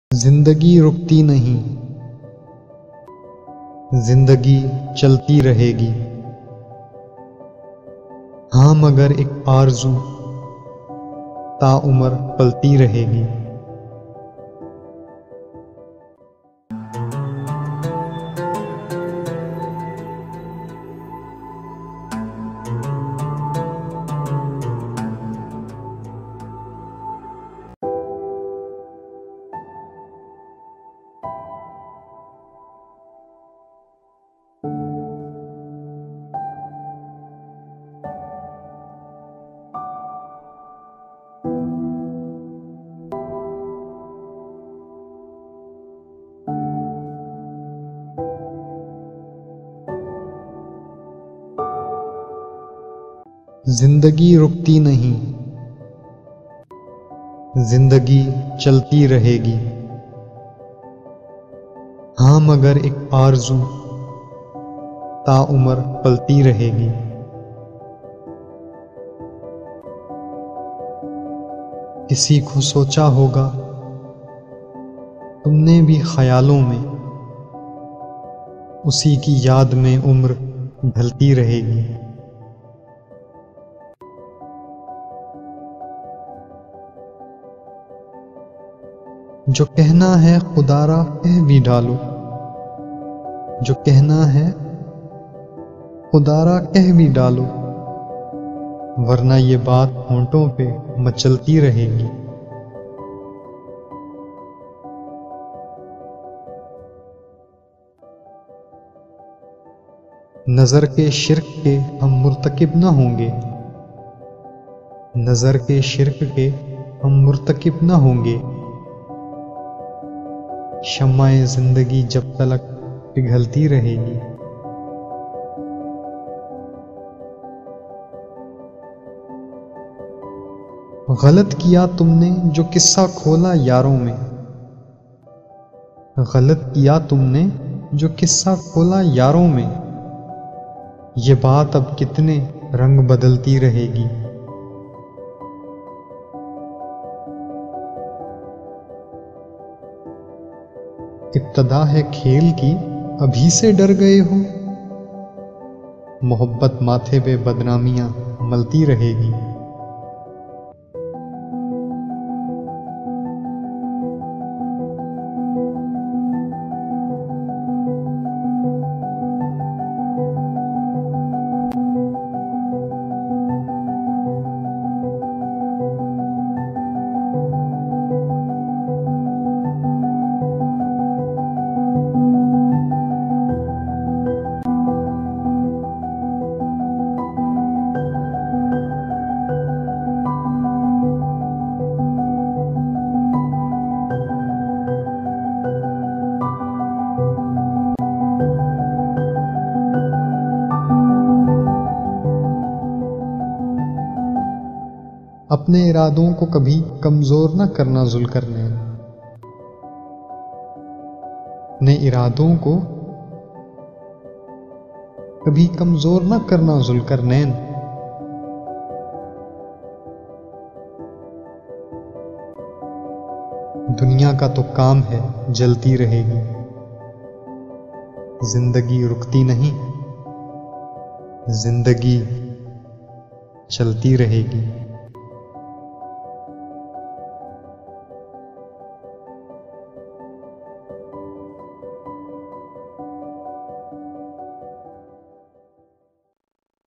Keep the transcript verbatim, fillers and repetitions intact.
जिंदगी रुकती नहीं, जिंदगी चलती रहेगी। हाँ मगर एक आरज़ू ताउम्र पलती रहेगी। जिंदगी रुकती नहीं, जिंदगी चलती रहेगी। हाँ मगर एक आरज़ू ताउम्र पलती रहेगी। किसी को सोचा होगा तुमने भी ख्यालों में, उसी की याद में उम्र ढलती रहेगी। जो कहना है खुदारा कह भी डालो, जो कहना है खुदारा कह भी डालो, वरना ये बात होंठों पे मचलती रहेगी। नजर के शिर्क के हम मुर्तकिब न होंगे, नजर के शिर्क के हम मुर्तकिब न होंगे। शम्माए जिंदगी जब तलक पिघलती रहेगी। गलत किया तुमने जो किस्सा खोला यारों में, गलत किया तुमने जो किस्सा खोला यारों में, ये बात अब कितने रंग बदलती रहेगी। इब्तदा है खेल की अभी से डर गए हो, मोहब्बत माथे पे बदनामियां मलती रहेगी। अपने इरादों को कभी कमजोर न करना ज़ुल्क़रनैन, अपने इरादों को कभी कमजोर न करना ज़ुल्क़रनैन। दुनिया का तो काम है जलती रहेगी, जिंदगी रुकती नहीं, जिंदगी चलती रहेगी।